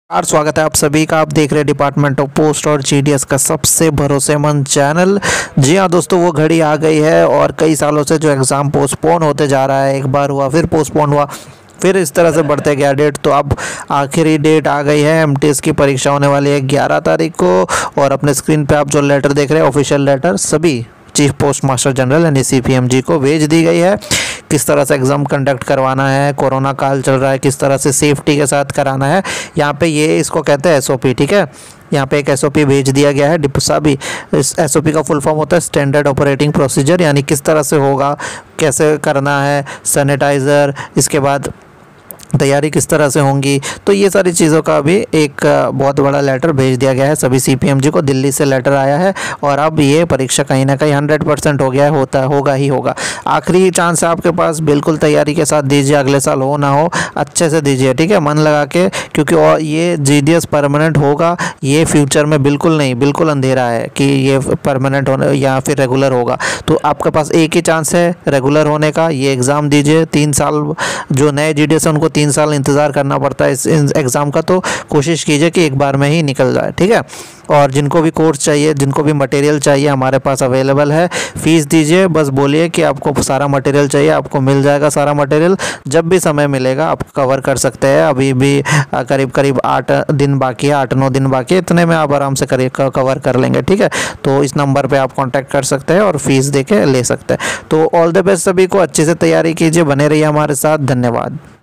और स्वागत है आप सभी का। आप देख रहे हैं डिपार्टमेंट ऑफ पोस्ट और जीडीएस का सबसे भरोसेमंद चैनल। जी हाँ दोस्तों, वो घड़ी आ गई है और कई सालों से जो एग्ज़ाम पोस्टपोन होते जा रहा है, एक बार हुआ फिर पोस्टपोन हुआ फिर इस तरह से बढ़ते गया डेट, तो अब आखिरी डेट आ गई है। एमटीएस की परीक्षा होने वाली है 11 तारीख को। और अपने स्क्रीन पे आप जो लेटर देख रहे हैं, ऑफिशियल लेटर सभी चीफ पोस्ट मास्टर जनरल यानी सीपीएमजी को भेज दी गई है। किस तरह से एग्ज़ाम कंडक्ट करवाना है, कोरोना काल चल रहा है, किस तरह से सेफ्टी के साथ कराना है। यहाँ पे ये इसको कहते हैं एसओपी, ठीक है। यहाँ पे एक एसओपी भेज दिया गया है डिप्सा भी। इस एसओपी का फुल फॉर्म होता है स्टैंडर्ड ऑपरेटिंग प्रोसीजर, यानी किस तरह से होगा, कैसे करना है, सैनिटाइज़र, इसके बाद तैयारी किस तरह से होंगी। तो ये सारी चीज़ों का भी एक बहुत बड़ा लेटर भेज दिया गया है सभी सीपीएमजी को। दिल्ली से लेटर आया है और अब ये परीक्षा कहीं ना कहीं 100% हो गया है, होगा ही होगा। आखिरी चांस है आपके पास, बिल्कुल तैयारी के साथ दीजिए। अगले साल हो ना हो अच्छे से दीजिए, ठीक है, मन लगा के, क्योंकि और ये जीडीएस परमानेंट होगा ये फ्यूचर में बिल्कुल नहीं, बिल्कुल अंधेरा है कि ये परमानेंट होने या फिर रेगुलर होगा। तो आपके पास एक ही चांस है रेगुलर होने का, ये एग्ज़ाम दीजिए। 3 साल जो नए जीडीएस है उनको 3 साल इंतज़ार करना पड़ता है इस एग्ज़ाम का, तो कोशिश कीजिए कि एक बार में ही निकल जाए, ठीक है। और जिनको भी कोर्स चाहिए, जिनको भी मटेरियल चाहिए, हमारे पास अवेलेबल है। फ़ीस दीजिए, बस बोलिए कि आपको सारा मटेरियल चाहिए, आपको मिल जाएगा सारा मटेरियल। जब भी समय मिलेगा आप कवर कर सकते हैं। अभी भी करीब करीब 8 दिन बाकी है, 8-9 दिन बाकी है, इतने में आप आराम से कवर कर लेंगे, ठीक है। तो इस नंबर पर आप कॉन्टैक्ट कर सकते हैं और फीस दे के ले सकते हैं। तो ऑल द बेस्ट सभी को, अच्छे से तैयारी कीजिए, बने रहिए हमारे साथ। धन्यवाद।